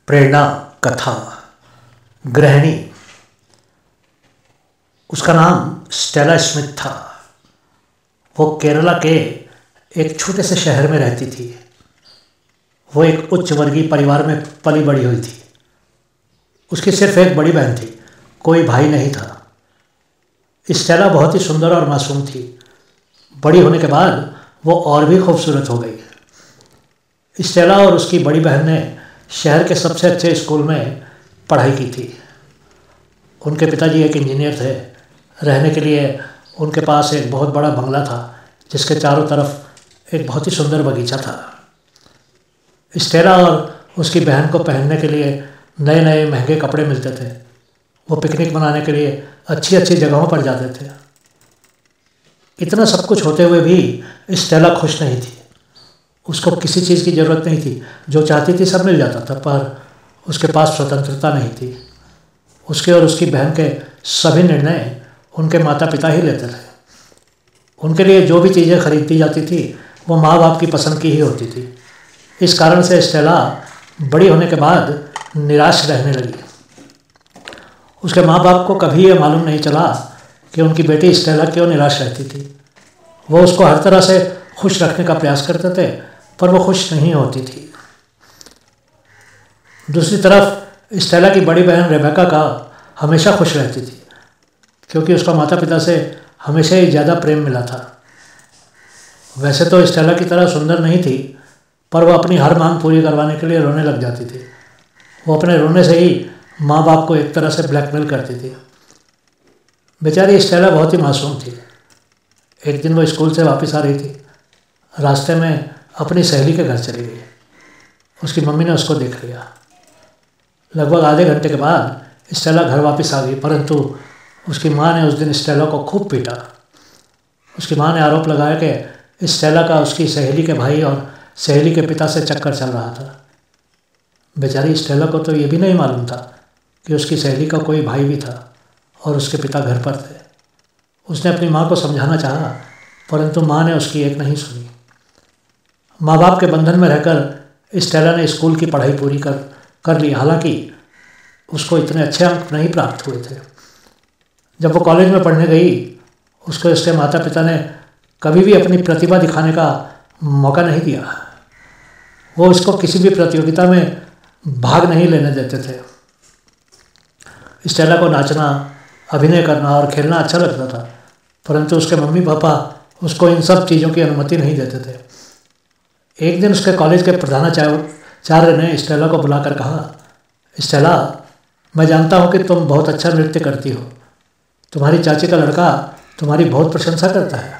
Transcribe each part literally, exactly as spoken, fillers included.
प्रेरणा कथा। गृहिणी, उसका नाम स्टेला स्मिथ था। वो केरला के एक छोटे से शहर में रहती थी। वो एक उच्च वर्गीय परिवार में पली बड़ी हुई थी। उसकी सिर्फ एक बड़ी बहन थी, कोई भाई नहीं था। स्टेला बहुत ही सुंदर और मासूम थी। बड़ी होने के बाद वो और भी खूबसूरत हो गई। स्टेला और उसकी बड़ी बहन ने शहर के सबसे अच्छे स्कूल में पढ़ाई की थी। उनके पिताजी एक इंजीनियर थे। रहने के लिए उनके पास एक बहुत बड़ा बंगला था, जिसके चारों तरफ एक बहुत ही सुंदर बगीचा था। स्टेला और उसकी बहन को पहनने के लिए नए नए महंगे कपड़े मिलते थे। वो पिकनिक मनाने के लिए अच्छी अच्छी जगहों पर जाते थे। इतना सब कुछ होते हुए भी स्टेला खुश नहीं थी। उसको किसी चीज़ की ज़रूरत नहीं थी। जो चाहती थी सब मिल जाता था, पर उसके पास स्वतंत्रता नहीं थी। उसके और उसकी बहन के सभी निर्णय उनके माता पिता ही लेते थे। उनके लिए जो भी चीज़ें खरीदी जाती थी वो माँ बाप की पसंद की ही होती थी। इस कारण से स्टेला बड़ी होने के बाद निराश रहने लगी। उसके माँ बाप को कभी ये मालूम नहीं चला कि उनकी बेटी स्टेला क्यों निराश रहती थी। वो उसको हर तरह से खुश रखने का प्रयास करते थे, पर वो खुश नहीं होती थी। दूसरी तरफ स्टेला की बड़ी बहन रेबेका का हमेशा खुश रहती थी, क्योंकि उसका माता पिता से हमेशा ही ज़्यादा प्रेम मिला था। वैसे तो स्टेला की तरह सुंदर नहीं थी, पर वो अपनी हर मांग पूरी करवाने के लिए रोने लग जाती थी। वो अपने रोने से ही माँ बाप को एक तरह से ब्लैकमेल करती थी। बेचारी स्टेला बहुत ही मासूम थी। एक दिन वो स्कूल से वापस आ रही थी। रास्ते में अपनी सहेली के घर चली गई। उसकी मम्मी ने उसको देख लिया। लगभग आधे घंटे के बाद स्टेला घर वापस आ गई, परंतु उसकी माँ ने उस दिन स्टेला को खूब पीटा। उसकी माँ ने आरोप लगाया कि स्टेला का उसकी सहेली के भाई और सहेली के पिता से चक्कर चल रहा था। बेचारी स्टेला को तो ये भी नहीं मालूम था कि उसकी सहेली का कोई भाई भी था और उसके पिता घर पर थे। उसने अपनी माँ को समझाना चाहा, परंतु माँ ने उसकी एक नहीं सुनी। माँ बाप के बंधन में रहकर स्टेला ने स्कूल की पढ़ाई पूरी कर कर ली। हालांकि उसको इतने अच्छे अंक नहीं प्राप्त हुए थे। जब वो कॉलेज में पढ़ने गई, उसको उसके माता पिता ने कभी भी अपनी प्रतिभा दिखाने का मौका नहीं दिया। वो उसको किसी भी प्रतियोगिता में भाग नहीं लेने देते थे। स्टेला को नाचना, अभिनय करना और खेलना अच्छा लगता था, परंतु उसके मम्मी पापा उसको इन सब चीज़ों की अनुमति नहीं देते थे। एक दिन उसके कॉलेज के प्रधानाचार्य ने स्टेला को बुलाकर कहा, स्टेला, मैं जानता हूँ कि तुम बहुत अच्छा नृत्य करती हो। तुम्हारी चाची का लड़का तुम्हारी बहुत प्रशंसा करता है।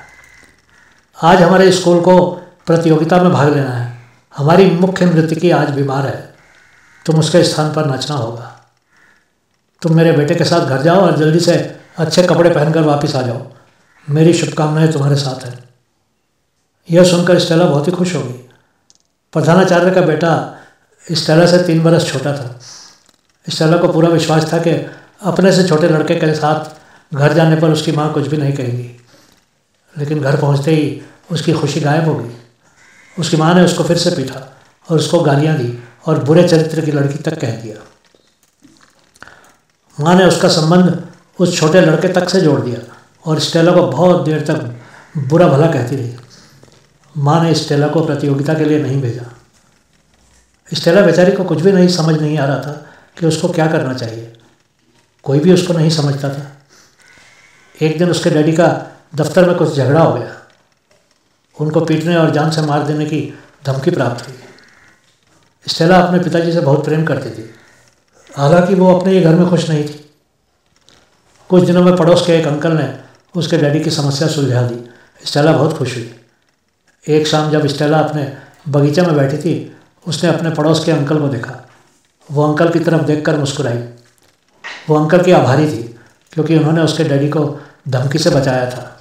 आज हमारे स्कूल को प्रतियोगिता में भाग लेना है। हमारी मुख्य नृत्यकी आज बीमार है। तुम उसके स्थान पर नाचना होगा। तुम मेरे बेटे के साथ घर जाओ और जल्दी से अच्छे कपड़े पहनकर वापस आ जाओ। मेरी शुभकामनाएं तुम्हारे साथ हैं। यह सुनकर स्टेला बहुत ही खुश हो गई। प्रधानाचार्य का बेटा स्टेला से तीन बरस छोटा था। स्टेला को पूरा विश्वास था कि अपने से छोटे लड़के के साथ घर जाने पर उसकी माँ कुछ भी नहीं कहेगी, लेकिन घर पहुँचते ही उसकी खुशी गायब हो गई। उसकी माँ ने उसको फिर से पीटा और उसको गालियाँ दी और बुरे चरित्र की लड़की तक कह दिया। माँ ने उसका संबंध उस छोटे लड़के तक से जोड़ दिया और स्टेला को बहुत देर तक बुरा भला कहती रही। माँ ने स्टेला को प्रतियोगिता के लिए नहीं भेजा। स्टेला बेचारी को कुछ भी नहीं समझ नहीं आ रहा था कि उसको क्या करना चाहिए। कोई भी उसको नहीं समझता था। एक दिन उसके डैडी का दफ्तर में कुछ झगड़ा हो गया। उनको पीटने और जान से मार देने की धमकी प्राप्त हुई। स्टेला अपने पिताजी से बहुत प्रेम करती थी, हालांकि वो अपने ही घर में खुश नहीं थी। कुछ दिनों में पड़ोस के एक अंकल ने उसके डैडी की समस्या सुलझा दी। स्टेला बहुत खुश हुई। एक शाम जब स्टेला अपने बगीचे में बैठी थी, उसने अपने पड़ोस के अंकल को देखा। वो अंकल की तरफ देखकर मुस्कुराई। वो अंकल की आभारी थी, क्योंकि उन्होंने उसके डैडी को धमकी से बचाया था।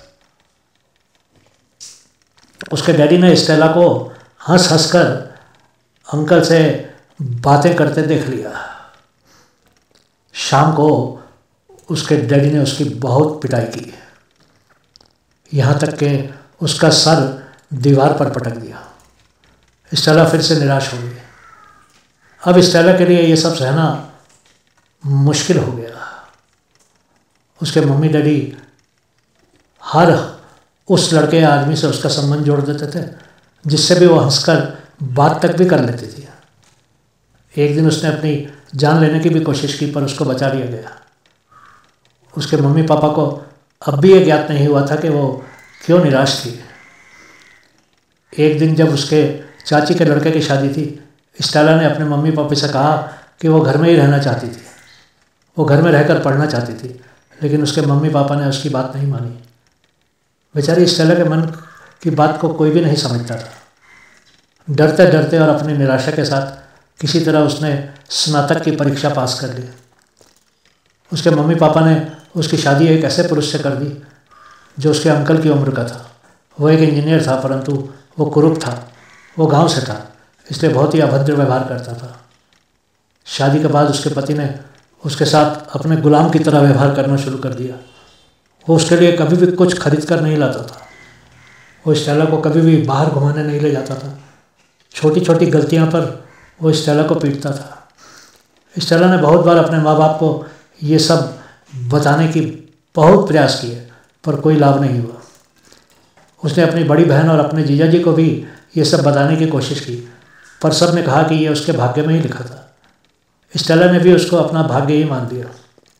उसके डैडी ने स्टेला को हंस हंस कर अंकल से बातें करते देख लिया। शाम को उसके डैडी ने उसकी बहुत पिटाई की, यहाँ तक कि उसका सर दीवार पर पटक दिया। स्टेला फिर से निराश हो गई। अब स्टेला के लिए ये सब सहना मुश्किल हो गया। उसके मम्मी डैडी हर उस लड़के या आदमी से उसका संबंध जोड़ देते थे जिससे भी वो हंसकर बात तक भी कर लेती थी। एक दिन उसने अपनी जान लेने की भी कोशिश की पर उसको बचा लिया गया। उसके मम्मी पापा को अब भी ये ज्ञात नहीं हुआ था कि वो क्यों निराश थी। एक दिन जब उसके चाची के लड़के की शादी थी, स्टेला ने अपने मम्मी पापा से कहा कि वो घर में ही रहना चाहती थी, वो घर में रहकर पढ़ना चाहती थी, लेकिन उसके मम्मी पापा ने उसकी बात नहीं मानी। बेचारी स्टेला के मन की बात को कोई भी नहीं समझता था। डरते डरते और अपनी निराशा के साथ किसी तरह उसने स्नातक की परीक्षा पास कर ली। उसके मम्मी पापा ने उसकी शादी एक ऐसे पुरुष से कर दी जो उसके अंकल की उम्र का था। वो एक इंजीनियर था, परंतु वो कुरूप था, वो गांव से था, इसलिए बहुत ही अभद्र व्यवहार करता था। शादी के बाद उसके पति ने उसके साथ अपने गुलाम की तरह व्यवहार करना शुरू कर दिया। वो उसके लिए कभी भी कुछ खरीद कर नहीं लाता था। वो स्टेला को कभी भी बाहर घुमाने नहीं ले जाता था। छोटी छोटी गलतियां पर वो स्टेला को पीटता था। स्टेला ने बहुत बार अपने माँ बाप को ये सब बताने की बहुत प्रयास किए पर कोई लाभ नहीं हुआ। उसने अपनी बड़ी बहन और अपने जीजा जी को भी ये सब बताने की कोशिश की, पर सब ने कहा कि ये उसके भाग्य में ही लिखा था। स्टेला ने भी उसको अपना भाग्य ही मान लिया।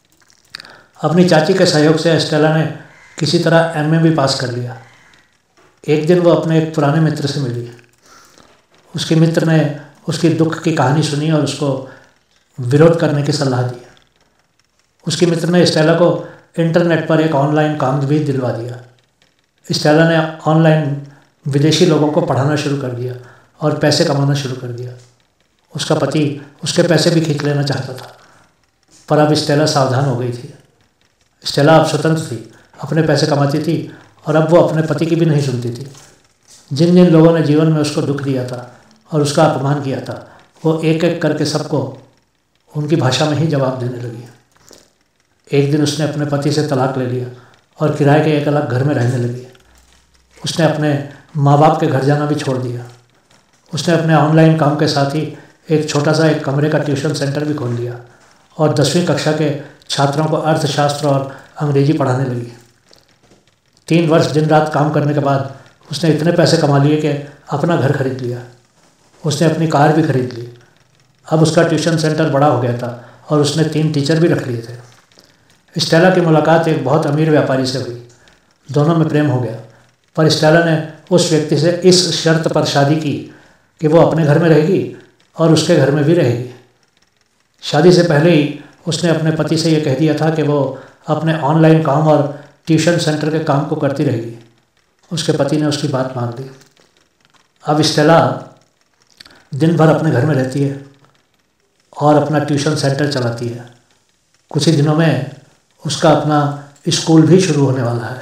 अपनी चाची के सहयोग से स्टेला ने किसी तरह एम ए भी पास कर लिया। एक दिन वो अपने एक पुराने मित्र से मिली। उसके मित्र ने उसकी दुख की कहानी सुनी और उसको विरोध करने की सलाह दी। उसके मित्र ने स्टेला को इंटरनेट पर एक ऑनलाइन काम भी दिलवा दिया। स्टेला ने ऑनलाइन विदेशी लोगों को पढ़ाना शुरू कर दिया और पैसे कमाना शुरू कर दिया। उसका पति उसके पैसे भी खींच लेना चाहता था, पर अब स्टेला सावधान हो गई थी। स्टेला अब स्वतंत्र थी, अपने पैसे कमाती थी और अब वो अपने पति की भी नहीं सुनती थी। जिन जिन लोगों ने जीवन में उसको दुख दिया था और उसका अपमान किया था, वो एक एक करके सबको उनकी भाषा में ही जवाब देने लगी। एक दिन उसने अपने पति से तलाक ले लिया और किराए के एक अलग घर में रहने लगी। उसने अपने माँ बाप के घर जाना भी छोड़ दिया। उसने अपने ऑनलाइन काम के साथ ही एक छोटा सा एक कमरे का ट्यूशन सेंटर भी खोल लिया और दसवीं कक्षा के छात्रों को अर्थशास्त्र और अंग्रेजी पढ़ाने लगी। तीन वर्ष दिन रात काम करने के बाद उसने इतने पैसे कमा लिए कि अपना घर खरीद लिया। उसने अपनी कार भी खरीद ली। अब उसका ट्यूशन सेंटर बड़ा हो गया था और उसने तीन टीचर भी रख लिए थे। स्टेला की मुलाकात एक बहुत अमीर व्यापारी से हुई। दोनों में प्रेम हो गया, पर स्टेला ने उस व्यक्ति से इस शर्त पर शादी की कि वो अपने घर में रहेगी और उसके घर में भी रहेगी। शादी से पहले ही उसने अपने पति से ये कह दिया था कि वो अपने ऑनलाइन काम और ट्यूशन सेंटर के काम को करती रहेगी। उसके पति ने उसकी बात मान ली। अब स्टेला दिन भर अपने घर में रहती है और अपना ट्यूशन सेंटर चलाती है। कुछ ही दिनों में उसका अपना स्कूल भी शुरू होने वाला है।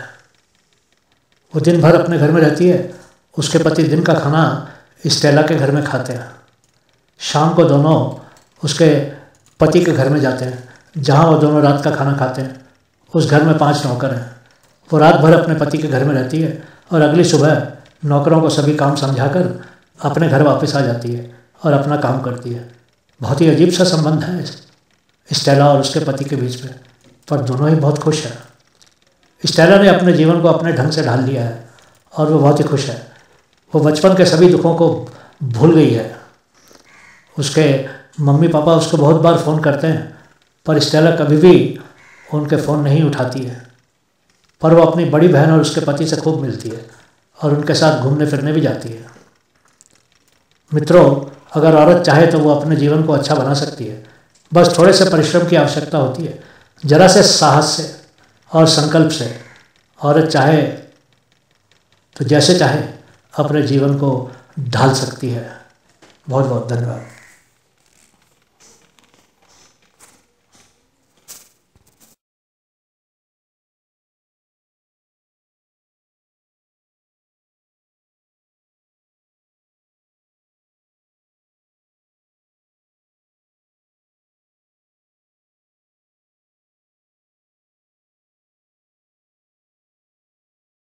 वो दिन भर अपने घर में रहती है। उसके पति दिन का खाना स्टेला के घर में खाते हैं। शाम को दोनों उसके पति के घर में जाते हैं, जहाँ वो दोनों रात का खाना खाते हैं। उस घर में पांच नौकर हैं। वो रात भर अपने पति के घर में रहती है और अगली सुबह नौकरों को सभी काम समझाकर अपने घर वापस आ जाती है और अपना काम करती है। बहुत ही अजीब सा संबंध है स्टेला और उसके पति के बीच में, पर दोनों ही बहुत खुश हैं। स्टेला ने अपने जीवन को अपने ढंग से ढाल लिया है और वो बहुत ही खुश है। वो बचपन के सभी दुखों को भूल गई है। उसके मम्मी पापा उसको बहुत बार फ़ोन करते हैं, पर स्टेला कभी भी उनके फ़ोन नहीं उठाती है। पर वो अपनी बड़ी बहन और उसके पति से खूब मिलती है और उनके साथ घूमने फिरने भी जाती है। मित्रों, अगर औरत चाहे तो वो अपने जीवन को अच्छा बना सकती है। बस थोड़े से परिश्रम की आवश्यकता होती है, जरा से साहस से और संकल्प से। औरत चाहे तो जैसे चाहे अपने जीवन को ढाल सकती है। बहुत बहुत धन्यवाद।